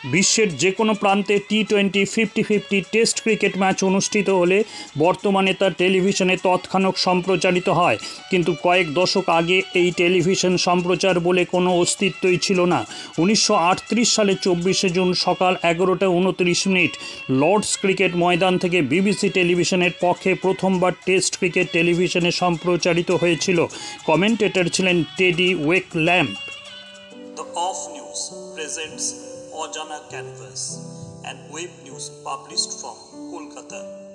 বিশ্বের যে কোনো প্রান্তে টি-20 50-50 টেস্ট ক্রিকেট ম্যাচ অনুষ্ঠিত হলে বর্তমানে তা টেলিভিশনে তৎক্ষণাৎ সম্প্রচারিত হয়, কিন্তু কয়েক দশক আগে এই টেলিভিশন সম্প্রচার বলে কোনো অস্তিত্বই ছিল না। 1938 সালে 24শে জুন সকাল 11:29 লর্ডস ক্রিকেট ময়দান থেকে বিবিসি টেলিভিশনের পক্ষে প্রথমবার টেস্ট ক্রিকেট টেলিভিশনে সম্প্রচারিত হয়েছিল। কমেন্টেটর ছিলেন Teddy Wakelam. The Off News presents Ajana Canvas, an web news published from Kolkata.